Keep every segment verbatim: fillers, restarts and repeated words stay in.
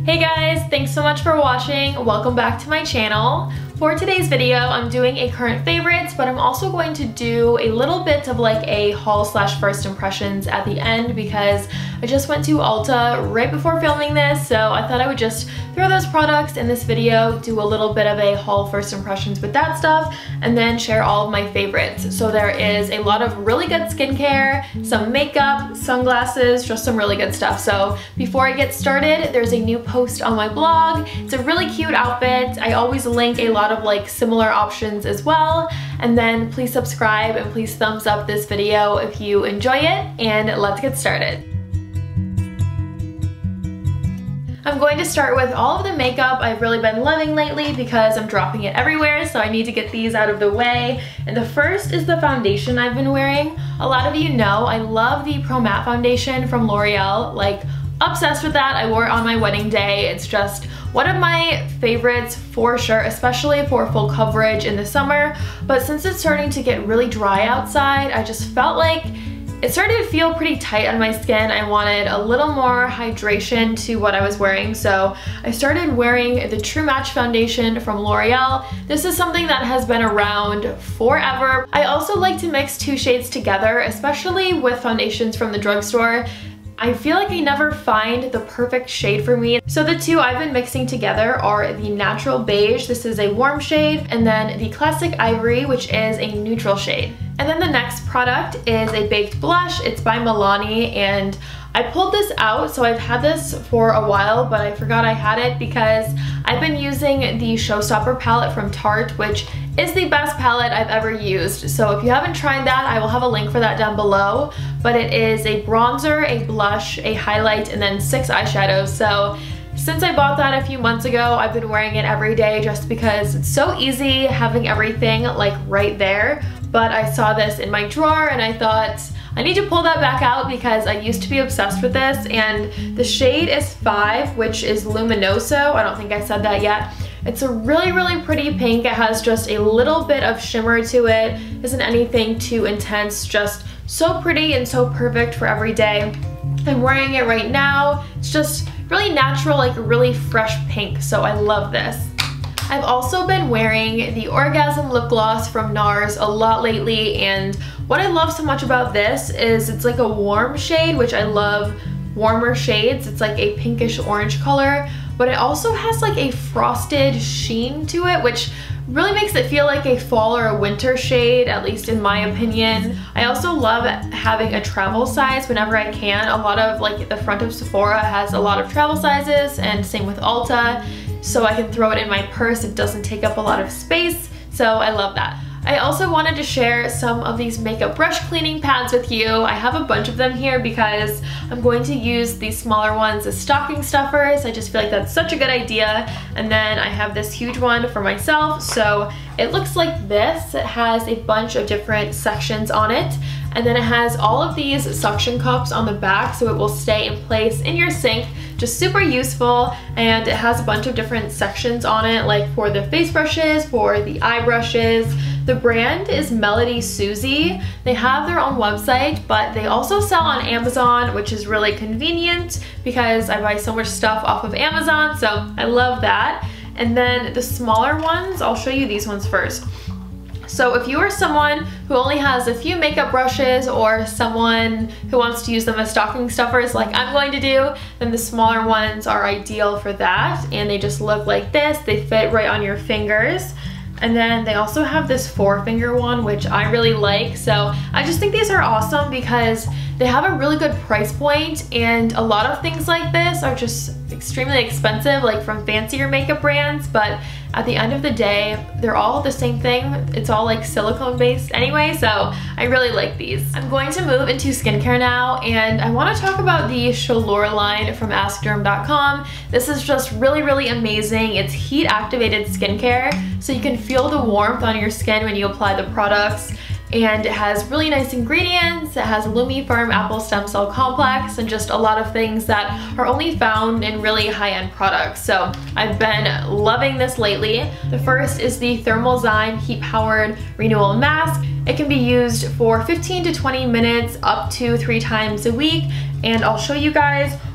Hey guys, thanks so much for watching. Welcome back to my channel. For today's video, I'm doing a current favorites, but I'm also going to do a little bit of like a haul slash first impressions at the end because I just went to Ulta right before filming this, so I thought I would just throw those products in this video, do a little bit of a haul first impressions with that stuff, and then share all of my favorites. So there is a lot of really good skincare, some makeup, sunglasses, just some really good stuff. So before I get started, there's a new post on my blog. It's a really cute outfit. I always link a lot of like similar options as well. And then please subscribe and please thumbs up this video if you enjoy it, and let's get started. I'm going to start with all of the makeup I've really been loving lately because I'm dropping it everywhere, so I need to get these out of the way. And the first is the foundation I've been wearing. A lot of you know I love the Pro Matte foundation from L'Oreal, like obsessed with that. I wore it on my wedding day. It's just one of my favorites for sure, especially for full coverage in the summer. But since it's starting to get really dry outside, I just felt like it started to feel pretty tight on my skin. I wanted a little more hydration to what I was wearing, so I started wearing the True Match foundation from L'Oreal. This is something that has been around forever. I also like to mix two shades together, especially with foundations from the drugstore. I feel like I never find the perfect shade for me. So the two I've been mixing together are the Natural Beige, this is a warm shade, and then the Classic Ivory, which is a neutral shade. And then the next product is a baked blush. It's by Milani, and I pulled this out, so I've had this for a while, but I forgot I had it because I've been using the Showstopper palette from Tarte, which is the best palette I've ever used. So if you haven't tried that, I will have a link for that down below. But it is a bronzer, a blush, a highlight, and then six eyeshadows. So since I bought that a few months ago, I've been wearing it every day just because it's so easy having everything like right there. But I saw this in my drawer and I thought, I need to pull that back out because I used to be obsessed with this, and the shade is five, which is Luminoso. I don't think I said that yet. It's a really, really pretty pink. It has just a little bit of shimmer to it. Isn't anything too intense, just so pretty and so perfect for every day. I'm wearing it right now. It's just really natural, like a really fresh pink, so I love this. I've also been wearing the Orgasm lip gloss from NARS a lot lately, and what I love so much about this is it's like a warm shade, which I love warmer shades. It's like a pinkish orange color, but it also has like a frosted sheen to it, which really makes it feel like a fall or a winter shade, at least in my opinion. I also love having a travel size whenever I can. A lot of like the front of Sephora has a lot of travel sizes, and same with Ulta, so I can throw it in my purse. It doesn't take up a lot of space, so I love that. I also wanted to share some of these makeup brush cleaning pads with you. I have a bunch of them here because I'm going to use these smaller ones as stocking stuffers. I just feel like that's such a good idea. And then I have this huge one for myself. So it looks like this. It has a bunch of different sections on it. And then it has all of these suction cups on the back, so it will stay in place in your sink. Just super useful, and it has a bunch of different sections on it, like for the face brushes, for the eye brushes. The brand is Melody Susie. They have their own website, but they also sell on Amazon, which is really convenient because I buy so much stuff off of Amazon, so I love that. And then the smaller ones, I'll show you these ones first. So if you are someone who only has a few makeup brushes, or someone who wants to use them as stocking stuffers like I'm going to do, then the smaller ones are ideal for that. And they just look like this. They fit right on your fingers. And then they also have this four finger one, which I really like. So I just think these are awesome because they have a really good price point, and a lot of things like this are just extremely expensive, like from fancier makeup brands, but at the end of the day, they're all the same thing. It's all like silicone based anyway, so I really like these. I'm going to move into skincare now, and I want to talk about the Chaleur line from ask derm dot com. This is just really, really amazing. It's heat activated skincare, so you can feel the warmth on your skin when you apply the products. And it has really nice ingredients. It has Lumiferm Apple Stem Cell Complex and just a lot of things that are only found in really high-end products. So I've been loving this lately. The first is the Thermalzyme Heat Powered Renewal Mask. It can be used for fifteen to twenty minutes up to three times a week, and I'll show you guys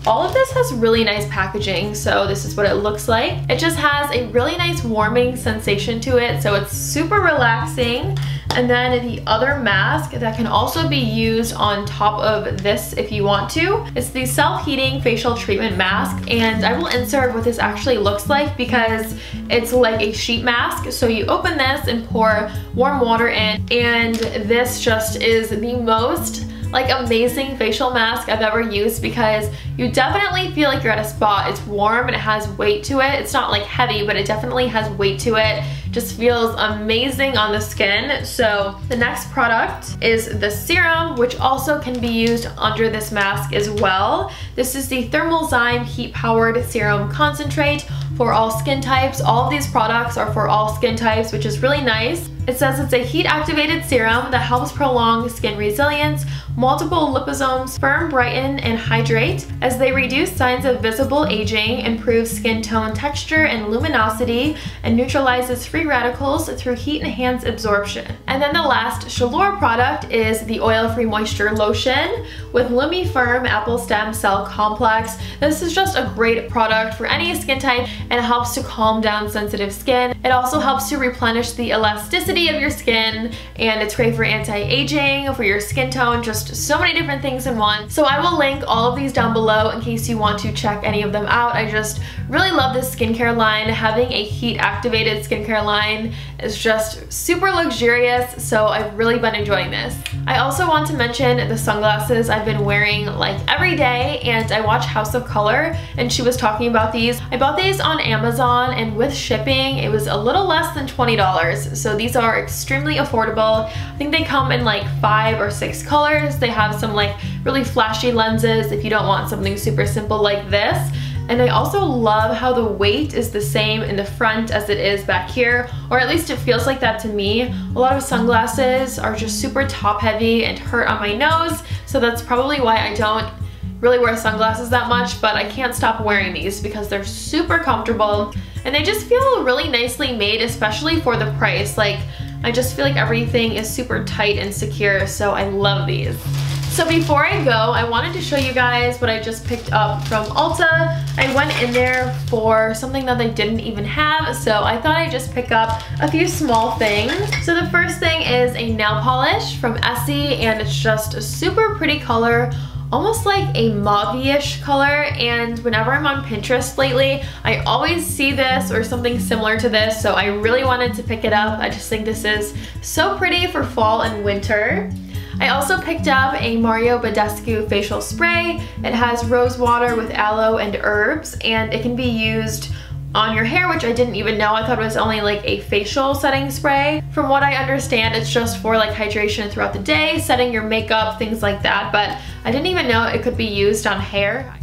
All of this has really nice packaging, so this is what it looks like. It just has a really nice warming sensation to it, so it's super relaxing. And then the other mask that can also be used on top of this if you want to, it's the self-heating facial treatment mask, and I will insert what this actually looks like because it's like a sheet mask. So you open this and pour warm water in, and this just is the most like amazing facial mask I've ever used because you definitely feel like you're at a spa. It's warm and it has weight to it. It's not like heavy, but it definitely has weight to it. Just feels amazing on the skin. So the next product is the serum, which also can be used under this mask as well. This is the Thermalzyme Heat Powered Serum Concentrate for all skin types. All of these products are for all skin types, which is really nice. It says it's a heat-activated serum that helps prolong skin resilience, multiple liposomes firm, brighten, and hydrate as they reduce signs of visible aging, improve skin tone texture and luminosity, and neutralizes free radicals through heat-enhanced absorption. And then the last Chaleur product is the Oil-Free Moisture Lotion with LumiFirm Apple Stem Cell Complex. This is just a great product for any skin type, and it helps to calm down sensitive skin. It also helps to replenish the elasticity of your skin, and it's great for anti-aging, for your skin tone, just so many different things in one. So I will link all of these down below in case you want to check any of them out. I just really love this skincare line. Having a heat activated skincare line is just super luxurious, so I've really been enjoying this. I also want to mention the sunglasses I've been wearing like every day, and I watch House of Color and she was talking about these. I bought these on Amazon, and with shipping it was a little less than twenty dollars, so these are extremely affordable. I think they come in like five or six colors. They have some like really flashy lenses if you don't want something super simple like this. And I also love how the weight is the same in the front as it is back here, or at least it feels like that to me. A lot of sunglasses are just super top heavy and hurt on my nose, so that's probably why I don't really wear sunglasses that much, but I can't stop wearing these because they're super comfortable and they just feel really nicely made, especially for the price. Like, I just feel like everything is super tight and secure, so I love these. So before I go, I wanted to show you guys what I just picked up from Ulta. I went in there for something that they didn't even have, so I thought I'd just pick up a few small things. So the first thing is a nail polish from Essie, and it's just a super pretty color, almost like a mauve-ish color, and whenever I'm on Pinterest lately, I always see this or something similar to this, so I really wanted to pick it up. I just think this is so pretty for fall and winter. I also picked up a Mario Badescu facial spray. It has rose water with aloe and herbs, and it can be used on your hair, which I didn't even know. I thought it was only like a facial setting spray. From what I understand, it's just for like hydration throughout the day, setting your makeup, things like that, but I didn't even know it could be used on hair.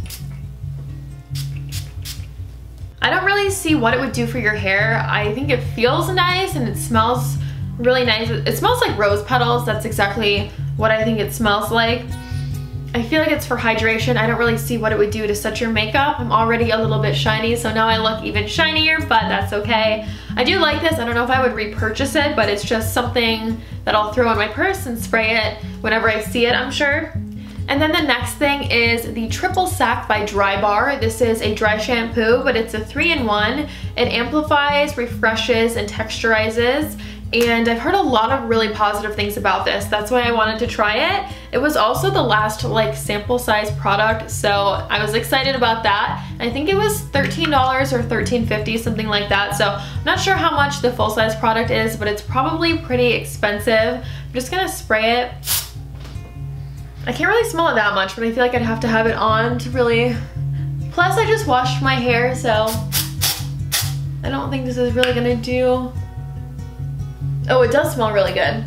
I don't really see what it would do for your hair. I think it feels nice and it smells really nice. It smells like rose petals. That's exactly what I think it smells like. I feel like it's for hydration. I don't really see what it would do to set your makeup. I'm already a little bit shiny, so now I look even shinier, but that's okay. I do like this. I don't know if I would repurchase it, but it's just something that I'll throw in my purse and spray it whenever I see it, I'm sure. And then the next thing is the Triple Sack by Drybar. This is a dry shampoo, but it's a three in one. It amplifies, refreshes, and texturizes. And I've heard a lot of really positive things about this. That's why I wanted to try it. It was also the last like sample size product, so I was excited about that. I think it was thirteen dollars or thirteen fifty, something like that. So I'm not sure how much the full size product is, but it's probably pretty expensive. I'm just gonna spray it. I can't really smell it that much, but I feel like I'd have to have it on to really... Plus I just washed my hair, so I don't think this is really gonna do... Oh, it does smell really good.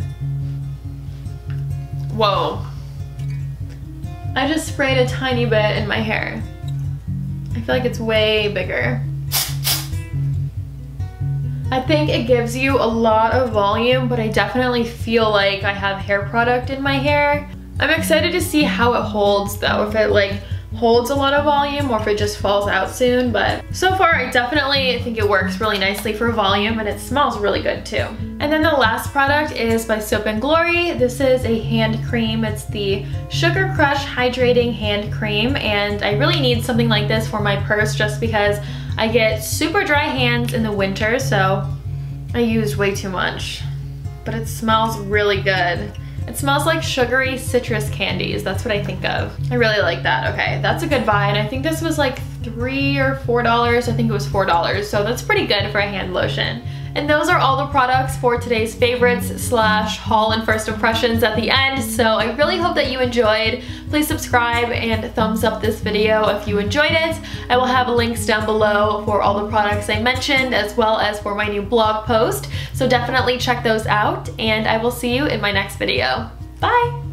Whoa. I just sprayed a tiny bit in my hair. I feel like it's way bigger. I think it gives you a lot of volume, but I definitely feel like I have hair product in my hair. I'm excited to see how it holds though, if it like holds a lot of volume or if it just falls out soon, but so far I definitely think it works really nicely for volume, and it smells really good too. And then the last product is by Soap and Glory. This is a hand cream. It's the Sugar Crush Hydrating Hand Cream, and I really need something like this for my purse just because I get super dry hands in the winter, so I used way too much. But it smells really good. It smells like sugary citrus candies. That's what I think of. I really like that. Okay, that's a good buy. And I think this was like three or four dollars. I think it was four dollars. So that's pretty good for a hand lotion. And those are all the products for today's favorites slash haul and first impressions at the end. So I really hope that you enjoyed. Please subscribe and thumbs up this video if you enjoyed it. I will have links down below for all the products I mentioned, as well as for my new blog post. So definitely check those out, and I will see you in my next video. Bye!